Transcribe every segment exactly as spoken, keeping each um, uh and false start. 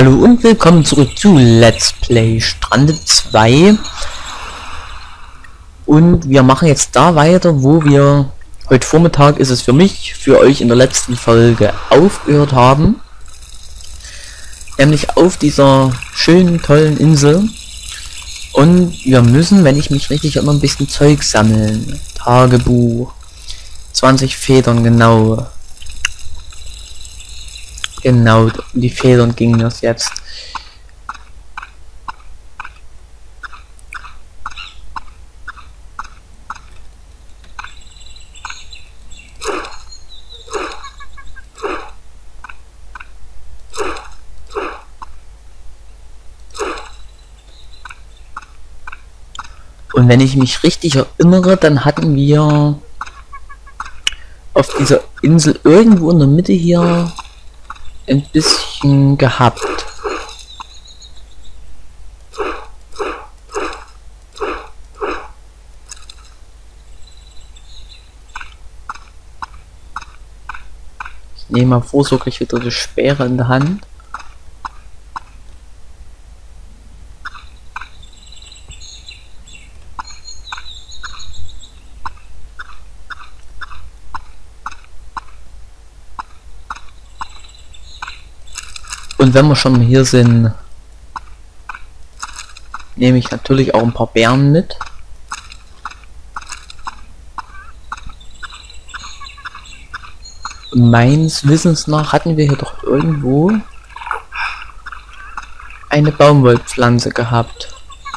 Hallo und willkommen zurück zu Let's Play Stranded zwei. Und wir machen jetzt da weiter, wo wir heute Vormittag ist es für mich, für euch in der letzten Folge aufgehört haben. Nämlich auf dieser schönen, tollen Insel. Und wir müssen, wenn ich mich richtig erinnere, ein bisschen Zeug sammeln. Tagebuch. zwanzig Federn, genau. Genau, um die Federn ging das jetzt. Und wenn ich mich richtig erinnere, dann hatten wir auf dieser Insel irgendwo in der Mitte hier ein bisschen gehabt. Ich nehme mal vorsorglich wieder die Speere in der Hand. Und wenn wir schon hier sind, nehme ich natürlich auch ein paar Beeren mit. Meines Wissens nach hatten wir hier doch irgendwo eine Baumwollpflanze gehabt.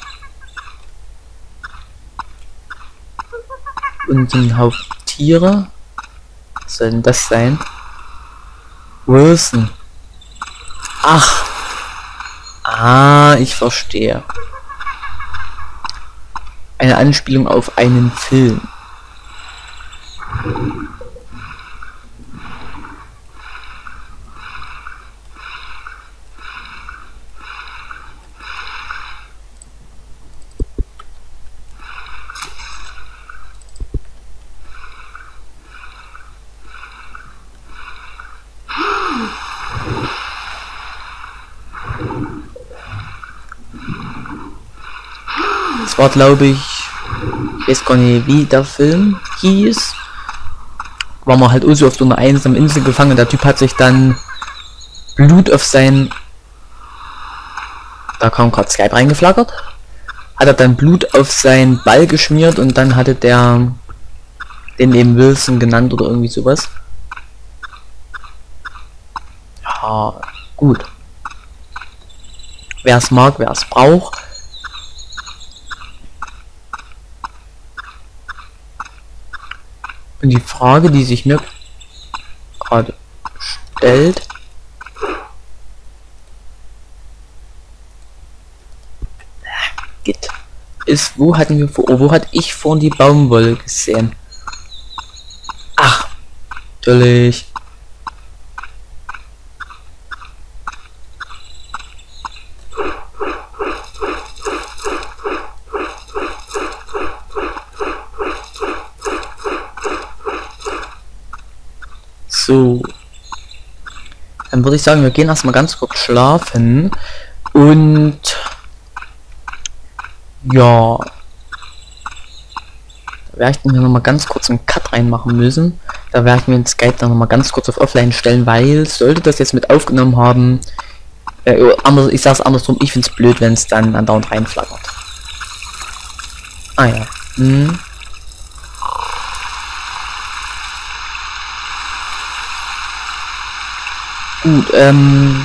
Und ein Haufen Tiere. Was soll denn das sein? Wilson. Ach. Ah, ich verstehe. Eine Anspielung auf einen Film. Das war, glaube ich, ich weiß gar nicht, wie der Film hieß. War man halt so auf so einer einsamen Insel gefangen. Der Typ hat sich dann Blut auf sein... Da kam gerade Skype reingeflackert. Hat er dann Blut auf seinen Ball geschmiert und dann hatte der den eben Wilson genannt oder irgendwie sowas. Ja, gut. Wer es mag, wer es braucht. Und die Frage, die sich mir gerade stellt, geht, ist, wo hatten wir vor, oh, wo hatte ich vorhin die Baumwolle gesehen? Ach, natürlich. So, dann würde ich sagen, wir gehen erstmal ganz kurz schlafen und ja, da werde ich dann hier noch mal ganz kurz einen Cut reinmachen müssen. Da werde ich mir den Skype dann noch mal ganz kurz auf Offline stellen, weil sollte das jetzt mit aufgenommen haben, äh, anders, ich sag's andersrum, ich finde es blöd, wenn es dann andauernd reinflackert. Ah ja. Hm. Gut, ähm,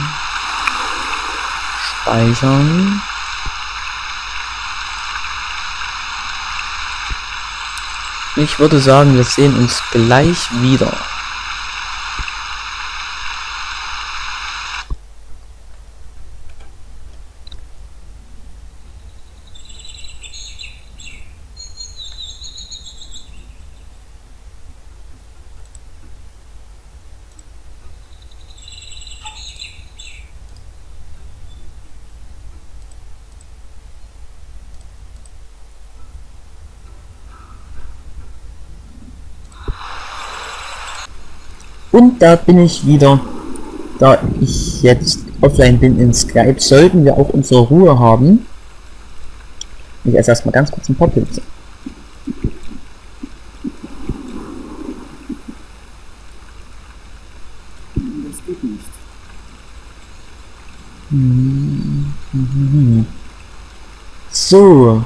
speichern. Ich würde sagen, wir sehen uns gleich wieder. Und da bin ich wieder, da ich jetzt offline bin in Skype, sollten wir auch unsere Ruhe haben. Ich esse erstmal ganz kurz ein paar Pilze. Das geht nicht. So.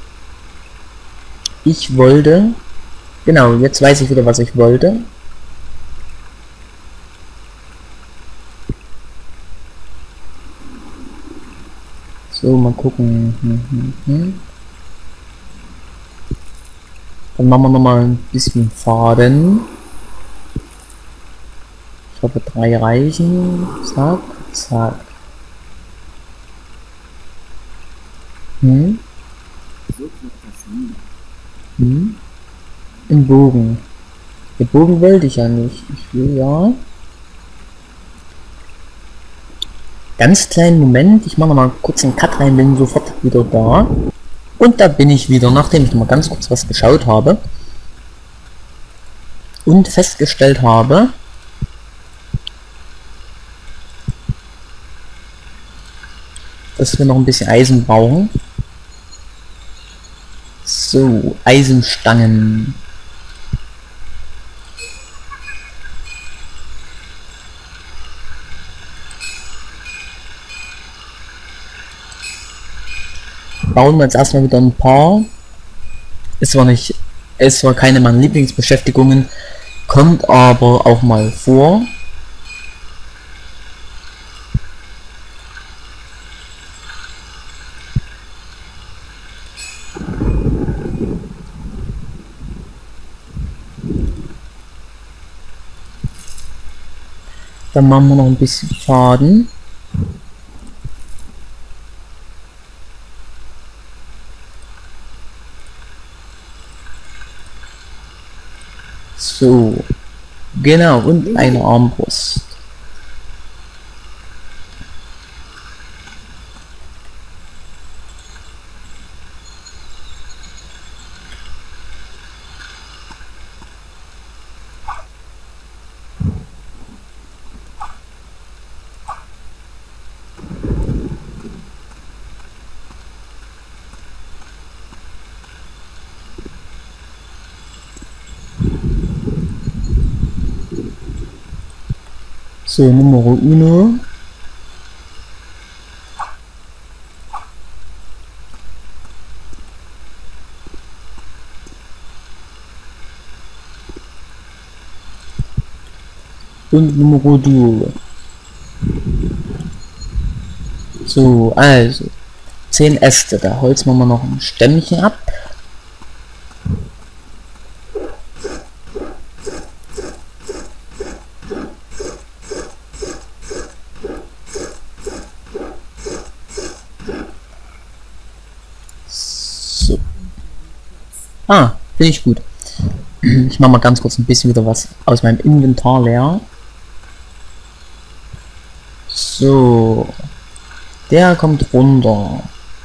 Ich wollte... Genau, jetzt weiß ich wieder, was ich wollte. So, mal gucken. Dann machen wir noch mal ein bisschen Faden. Ich hoffe, drei reichen. Zack, zack. Hm? So klappt das nie. Hm? Im Bogen. Den Bogen wollte ich ja nicht. Ich will ja. Ganz kleinen Moment. Ich mache noch mal kurz einen Cut rein, bin sofort wieder da. Und da bin ich wieder, nachdem ich noch mal ganz kurz was geschaut habe. Und festgestellt habe, dass wir noch ein bisschen Eisen brauchen. So, Eisenstangen. Bauen wir jetzt erstmal wieder ein paar. Es war nicht, es war keine meiner Lieblingsbeschäftigungen, kommt aber auch mal vor. Dann machen wir noch ein bisschen Faden. So, genau, und eine Armbrust. So, Numero uno. Und Numero due. So, also zehn Äste, da holzen wir mal noch ein Stämmchen ab. So. Ah, finde ich gut. Ich mache mal ganz kurz ein bisschen wieder was aus meinem Inventar leer. So. Der kommt runter.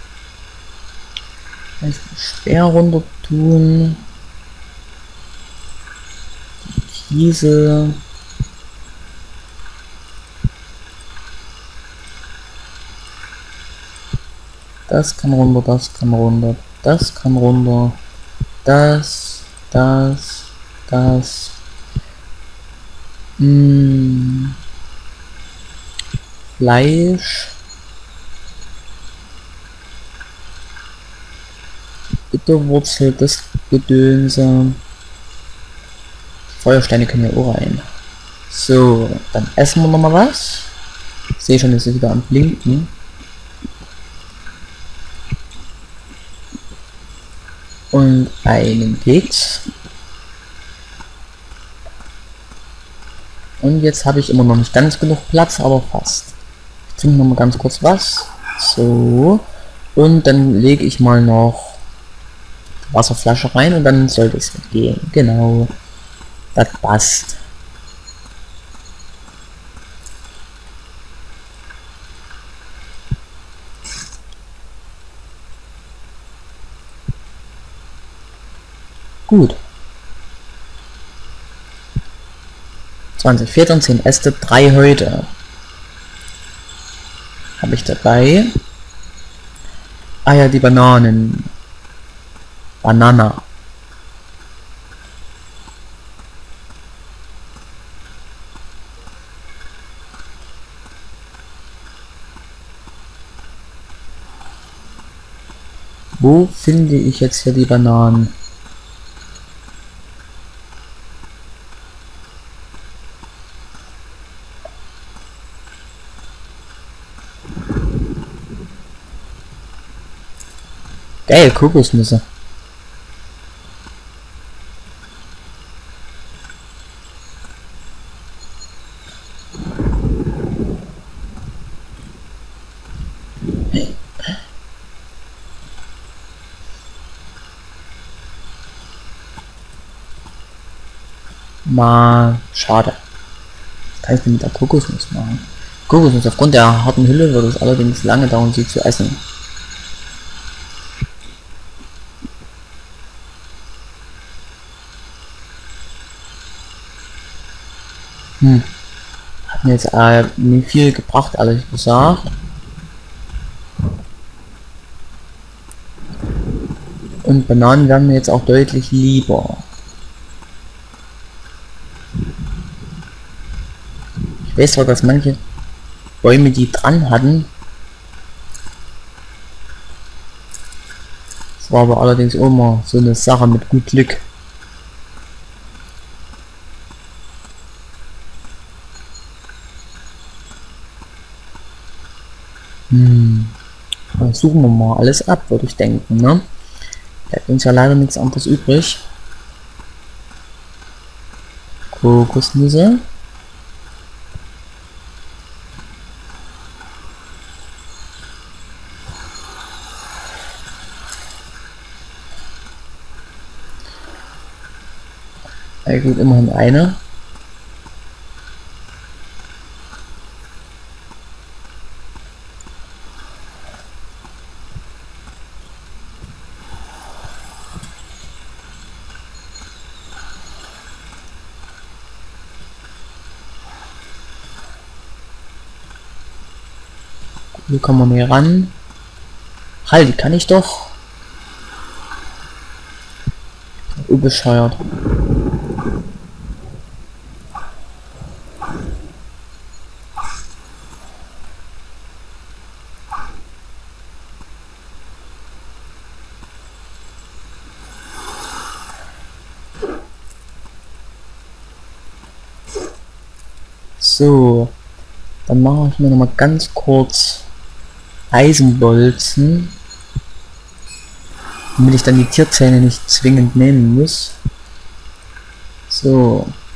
Also Speer runter tun. Die Kiesel. Das kann runter, das kann runter, das kann runter. Das, das, das. Hm. Fleisch. Bitterwurzel, das Gedönse. Feuersteine können ja auch rein. So, dann essen wir noch mal was. Ich sehe schon, es ist wieder am Blinken. Und einen Keks. Und jetzt habe ich immer noch nicht ganz genug Platz, aber fast. Ich trinke noch mal ganz kurz was. So. Und dann lege ich mal noch Wasserflasche rein und dann sollte es gehen. Genau. Das passt. Gut. zwanzig Federn, zehn Äste, drei Häute. habe ich dabei. Ah ja, die Bananen. Banana. Wo finde ich jetzt hier die Bananen? Geil, Kokosnüsse. Mal schade. Was kann ich denn mit der Kokosnuss machen? Kokosnuss, aufgrund der harten Hülle wird es allerdings lange dauern, sie zu essen. Hm. Hat mir jetzt äh, nicht viel gebracht, ehrlich gesagt. Und Bananen werden mir jetzt auch deutlich lieber. Ich weiß zwar, dass manche Bäume die dran hatten. Das war aber allerdings immer so eine Sache mit gut Glück. Hm. Dann suchen wir mal alles ab, würde ich denken, ne? Bleibt uns ja leider nichts anderes übrig. Kokosnüsse. Ja gut, immerhin eine. Hier kann man hier ran. Halt, die kann ich doch. Oh, bescheuert. So, dann mache ich mir noch mal ganz kurz Eisenbolzen, damit ich dann die Tierzähne nicht zwingend nehmen muss. So,